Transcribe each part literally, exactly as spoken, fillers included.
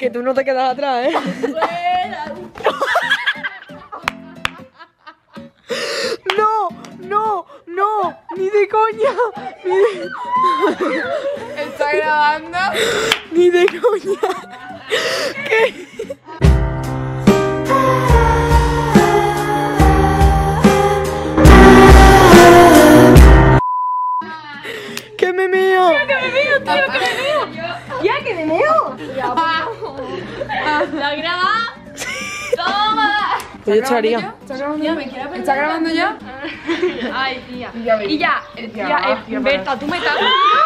que tú no te quedas atrás, ¿eh? No, no, no, ni de coña. Ni de... ¿Está grabando? Ni de coña. ¿Qué? ¡Que me meo! ¡Que me meo, tío! ¡Que me meo! ¡Ya, que me meo! ¿La graba? ¡Toma! Yo estaría. ¿Está grabando ya? ¿Está grabando ya? Ay, tía. Y ya, tía, eh, Berta, tú me estás...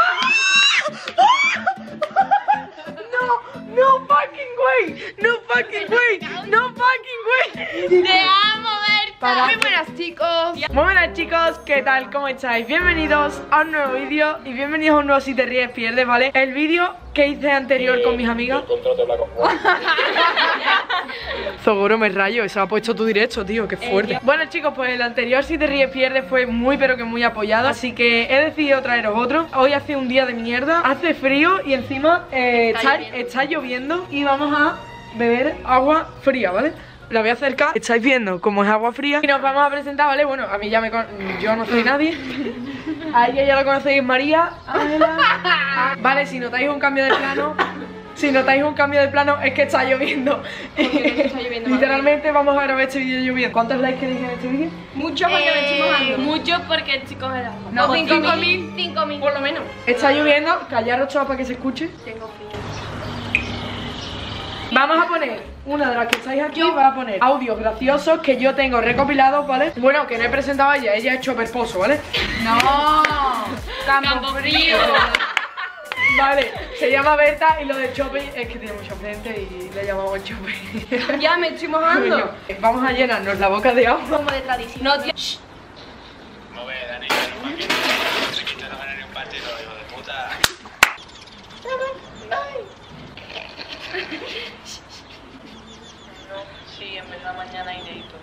No, no fucking way, no fucking way, no fucking way. ¡Te amo, Berta! Muy buenas, chicos. Muy buenas, chicos, ¿qué tal? ¿Cómo estáis? Bienvenidos a un nuevo vídeo y bienvenidos a un nuevo Si Te Ríes Pierdes, ¿vale? El vídeo que hice anterior con mis amigas. Seguro me rayo, se ha puesto tu directo, tío, qué fuerte. Bueno, chicos, pues el anterior Si Te Ríes Pierdes fue muy pero que muy apoyado, así que he decidido traeros otro. Hoy hace un día de mierda, hace frío y encima eh, está, está, está lloviendo y vamos a beber agua fría, ¿vale? La voy a acercar, estáis viendo cómo es agua fría y nos vamos a presentar, ¿vale? Bueno, a mí ya me con... yo no soy nadie. A ella ya la conocéis, María, Ángela. Vale, si notáis un cambio de plano, si notáis un cambio de plano es que está lloviendo. Está lloviendo. Literalmente vamos a grabar este vídeo lloviendo. ¿Cuántos likes queréis en este vídeo? Muchos porque me estoy mojando. Muchos porque el chico es el agua. No, cinco mil. cinco mil por lo menos. Está lloviendo, callaros todos para que se escuche. Tengo frío. Vamos a poner, una de las que estáis aquí va a poner audios graciosos que yo tengo recopilados, ¿vale? Bueno, que no he presentado a ella, ella es Chopper Pozo, ¿vale? No, Campo Frío. Vale, se llama Berta y lo de Chopper es que tiene mucha frente y le llamamos Chopper. Ya me estoy mojando. Coño, vamos a llenarnos la boca de agua. Como de tradición. No, tío. Shh. No ve, Dani, no me quito no ganar ni un partido, hijo de puta. No, sí, en verdad mañana inédito.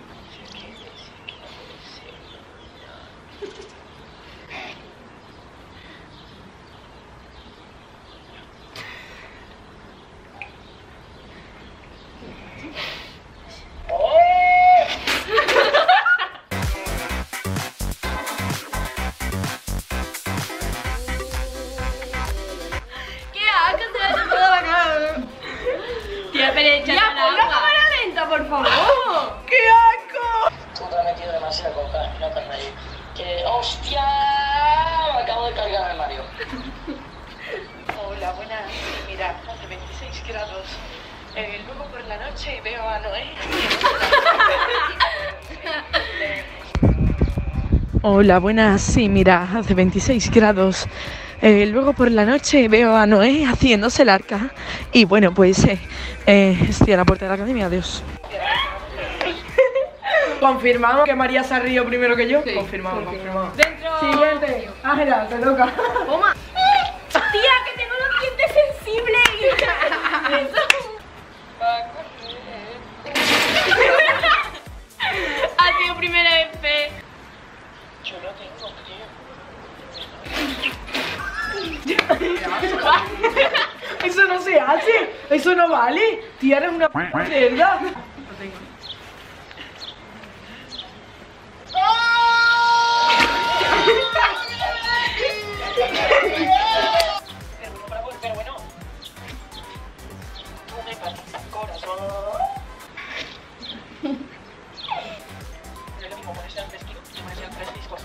Ya, pon la cámara lenta, por favor. ¡Qué asco! Tú te has metido demasiado coca, no te reír. Que hostia, me acabo de cargar el Mario. Hola, buenas. Mira, hace veintiséis grados. Eh, luego por la noche veo a Noé. Hola, buenas. Sí, mira, hace veintiséis grados. Eh, luego por la noche veo a Noé haciéndose el arca. Y bueno, pues eh, eh, estoy a la puerta de la academia. Adiós. Confirmamos que María se ha reído primero que yo. Sí, confirmamos, confirmamos. Dentro. Siguiente. Ángela, te toca. Toma. Tía, que tengo los dientes sensibles. Ha sido primera vez, fe. Yo no tengo, tío. Eso no se hace. Eso no vale. Tía, eres una mierda. Pero bueno, tú me partes corazón. No es lo mismo ponerse al vestido que ponerse al tres discos.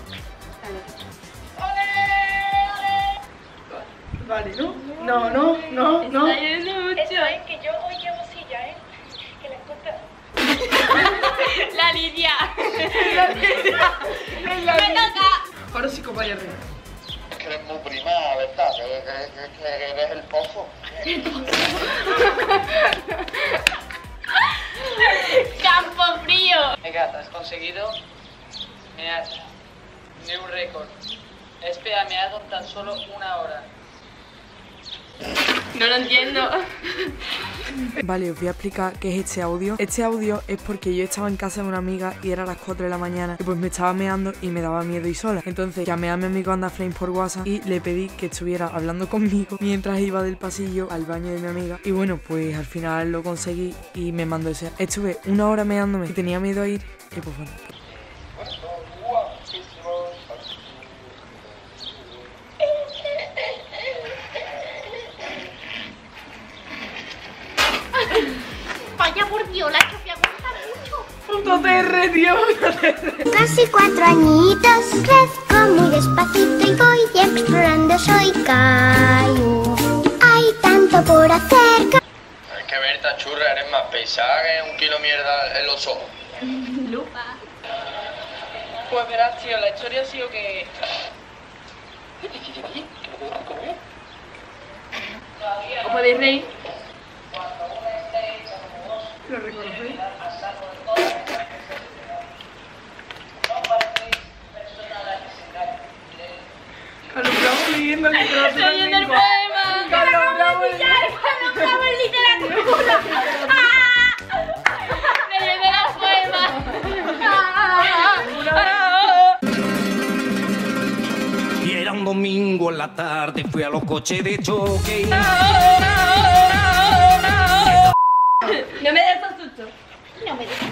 Vale, ¿no? No, no, no, no. Está lloviendo mucho. Eso es que yo hoy llevo silla, ¿eh? Que la encontré. La Lidia. La vida. Es la Me vida. toca. Ahora sí que vaya arriba. Es que eres muy prima, ¿verdad? Que, que, que, que eres el pozo. Campo Frío. Venga, has conseguido mear de un récord. He esperado meado tan solo una hora. No lo entiendo. Vale, os voy a explicar qué es este audio. Este audio es porque yo estaba en casa de una amiga y era las cuatro de la mañana y pues me estaba meando y me daba miedo ir sola. Entonces llamé a mi amigo Andaflame por WhatsApp y le pedí que estuviera hablando conmigo mientras iba del pasillo al baño de mi amiga. Y bueno, pues al final lo conseguí y me mandó ese. Estuve una hora meándome y tenía miedo a ir y pues bueno. Vaya por Dios, la que me aguanta mucho. Puto T R, tío, puto T R. Casi cuatro añitos, crezco muy despacito y voy explorando, soy Caillou. Hay tanto por hacer. Es que Berta, churra, eres más pesada que un kilo mierda en los ojos. Lupa. Pues verás, tío, la historia ha sido que... ¿Os podéis reír? ¿Lo reconocéis? Carlos Bravo leyendo el literatura. Estoy leyendo el poema. Carlos Bravo Carlos Bravo en literatura. Leyendo los poemas. Y era un domingo en la tarde, fui a los coches de choque. No me des susto. No me digas.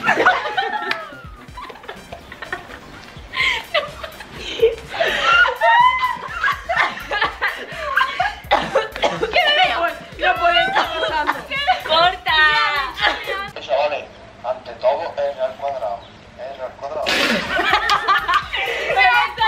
No puede estar pasando. ¡Corta! Chavales, ante todo, R al cuadrado. R al cuadrado. ¡Pero está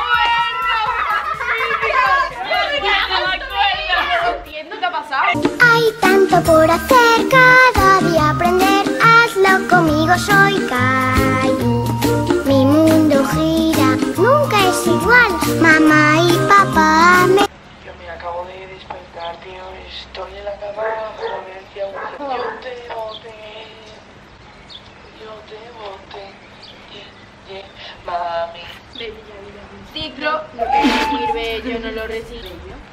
bueno! No entiendo qué ha pasado. Hay tanto por hacer, cada día aprender. Hazlo conmigo, soy Caillou. Mi mundo gira, nunca es igual. Mamá y papá me... Yo me acabo de despertar, tío. Estoy en la cama, joder, tío. Yo te boté. Yo te boté. Yeah, yeah, mami. Ciclo, lo que sirve, yo no lo recibo.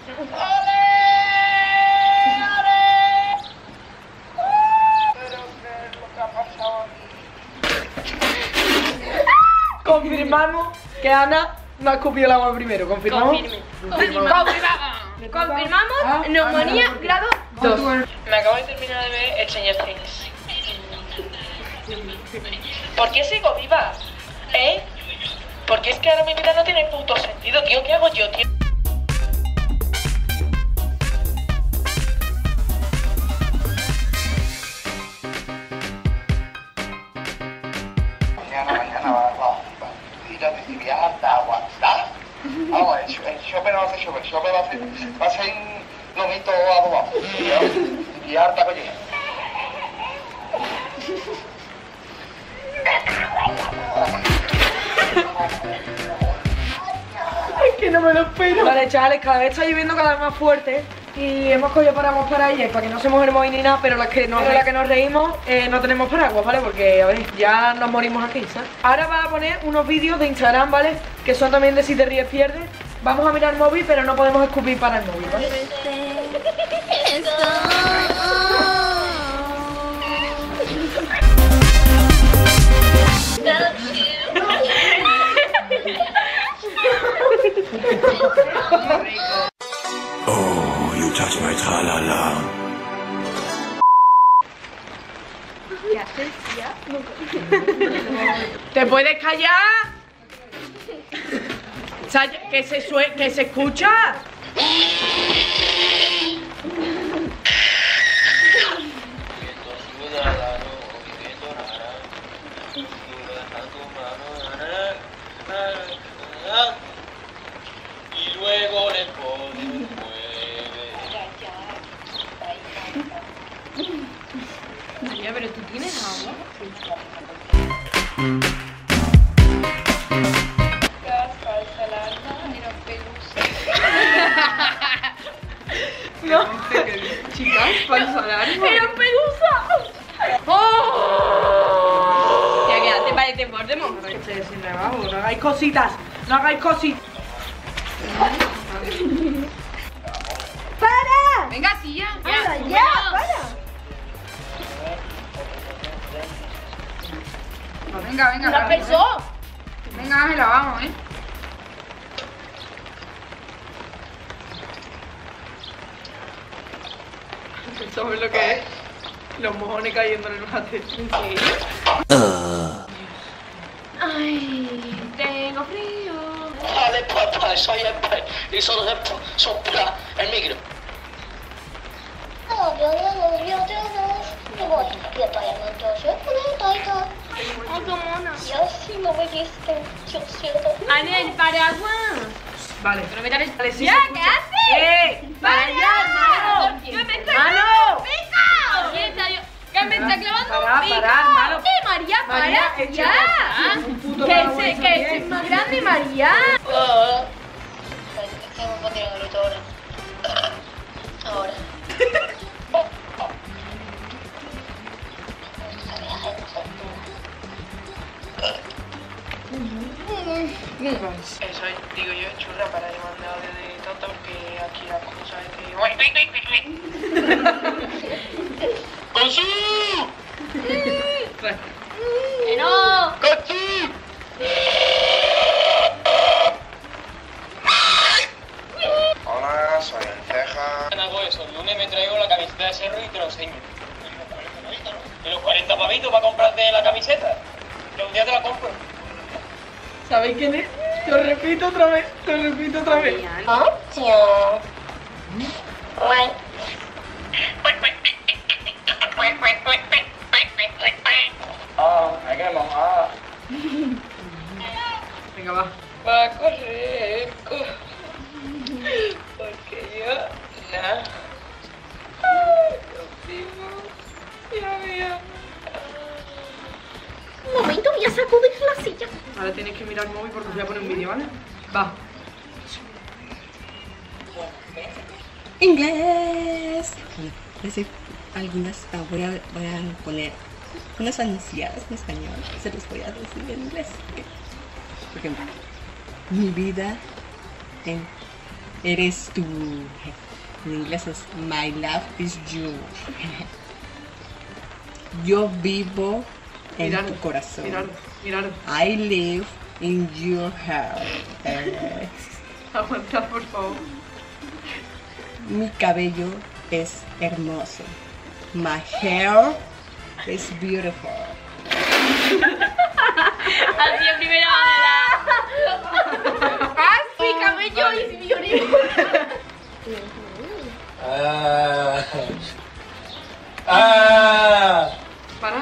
Confirmamos que Ana no ha escupido el agua primero. ¿Confirmamos? Confirme. Confirmamos. Confirmamos. Neumonía grado dos. Me acabo de terminar de ver Stranger Things. ¿Por qué sigo viva? ¿Eh? Porque es que ahora mi vida no tiene puto sentido, tío. ¿Qué hago yo, tío? Mañana, mañana va, va, va. Y ya decidí hasta aguantar. Vamos, el, el chope no va a ser chope, el chope va a ser, va a ser un lomito adobado. Y, y harta collina. Es que no me lo espero. Vale, chavales, cada vez está lloviendo cada vez más fuerte. Y hemos cogido paraguas para ellas para que no se mojen hoy ni nada, pero las que nos, la que nos reímos eh, no tenemos paraguas, ¿vale? Porque, a ver, ya nos morimos aquí, ¿sabes? Ahora va a poner unos vídeos de Instagram, ¿vale? Que son también de si te ríes pierdes. Vamos a mirar el móvil, pero no podemos escupir para el móvil, ¿vale? Oh, you touch my tra-la-la. ¿Qué haces, tía? ¿Te puedes callar? ¿Que se, sue que se escucha? Y luego le pones María, pero tú tienes agua. No. Chicas, falso alarma. ¡Era pelusa! ¡Oh! Tía, ¿qué hace? Vale, te mordemos. Sin rebajo, no hagáis cositas. No hagáis cositas. ¡Para! Venga, tía. ¡Anda, ya! ¡Para! Pues venga, venga. ¡La vale, pensó! Venga, Ángela, vamos, ¿eh? ¿Sabes lo que es? Los mojones cayendo en el mate. ¿En serio? Uh. ¡Ay! Tengo frío. Vale, papá, soy el pe... Y solo de sopla el micro. ¡Ay, qué mona! ¡Ana, ¡Ane, el paraguas! Vale. pero métale... Vale, sí, ¡Ya, se qué escucha. haces! ¡Eh! ¡Para allá, hermano! ¡Que me está ¡Mano! ¡Venga! ¡Que me está clavando Para, un pico! para, hermano. ¡Eh, María, para! María, échate ¡Ya! un puto ¡Que paraguas ese, eso que bien. ese es más grande, María! Ah. Tengo que tirar el grito ahora. Ahora. Eso digo yo, churra, para llamarme audio de Toto, que aquí la cosa es que... ¡Consu! ¡Que no! ¡Consu! Hola, soy el Ceja. Hago eso, el lunes me traigo la camiseta de Cerro y te lo enseño. ¿Y los cuarenta pavitos para comprarte la camiseta? Que un día te la compro. ¿Sabéis quién es? Te lo repito otra vez, te lo repito otra vez. Ah, hay que mojar. Venga, va. Va a correr, co- porque yo, nada. Ay, Dios mío, Dios mío. Un momento, voy a sacudir la silla. Ahora tienes que mirar el móvil porque os voy a poner un vídeo, ¿vale? Va. Inglés. Bueno, decir algunas, ah, voy, a, voy a poner unas anunciadas en español, se los voy a decir en inglés. ¿Okay? Por ejemplo, mi vida en, eres tú. En inglés es my love is you. Yo vivo en Mirad, tu corazón. Mirad, mirad. I live in your heart. Eh, Aguanta, por favor. Mi cabello es hermoso. My hair is beautiful. Así en primera manera. ¡Ah, sí, cabello y beautiful! Ah. Ah. Para.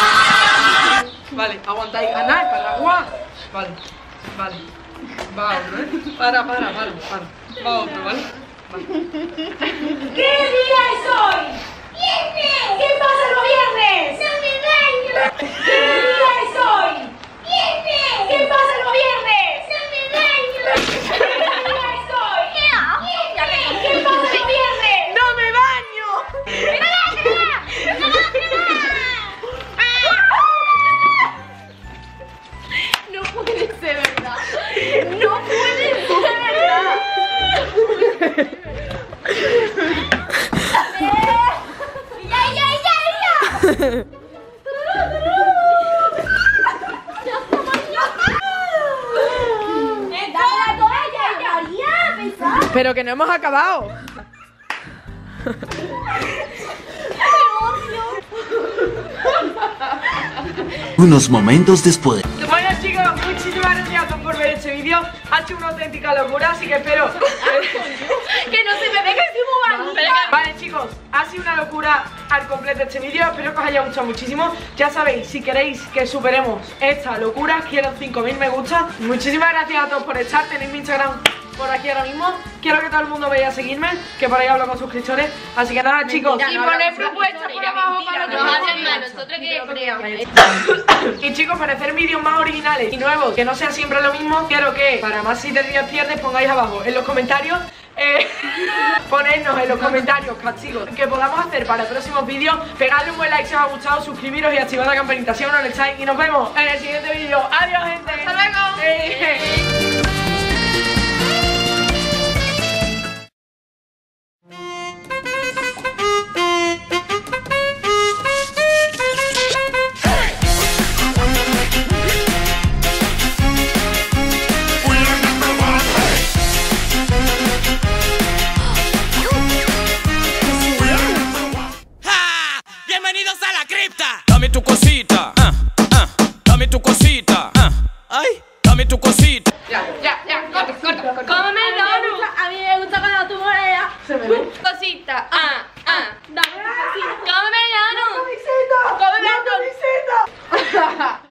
Vale, aguantáis. Ana, el paraguas. Vale, vale. Va otro, ¿eh? Para, para, para, para. Va otro, ¿vale? Vale. ¿Qué día es hoy? ¡Viernes! ¿Qué pasa los viernes? ¡No me baño! ¿Qué día es hoy? ¡Viernes! ¿Qué pasa los viernes? ¡No me baño! ¿Qué día es hoy? ¿Qué pasa los viernes? ¡No me baño! No puede ser verdad. No puede ser verdad. ¡Ya, ya, ya, ya! ¡Dame la toalla, María! ¡Pesada! Pero que no hemos acabado. Unos momentos después. Bueno, chicos, muchísimas gracias a todos por ver este vídeo. Ha sido una auténtica locura, así que espero ¡Que no se me ve que estoy muy bonita! Vale, chicos, ha sido una locura al completo este vídeo. Espero que os haya gustado muchísimo. Ya sabéis, si queréis que superemos esta locura, quiero cinco mil me gusta. Muchísimas gracias a todos por estar. Tenéis mi Instagram por aquí ahora mismo. Quiero que todo el mundo vaya a seguirme, que por ahí hablo con suscriptores. Así que nada, chicos. Y poner propuestas por abajo para los demás. Nosotros que Y chicos, para hacer vídeos más originales y nuevos, que no sea siempre lo mismo, quiero que para más si te ríes pierdes, pongáis abajo en los comentarios, eh, ponednos en los comentarios castigos que podamos hacer para próximos vídeos. Pegadle un buen like si os ha gustado, suscribiros y activad la campanita si aún no lo estáis. Y nos vemos en el siguiente vídeo. Adiós, gente. ¡Hasta luego! Eh. tu cosita.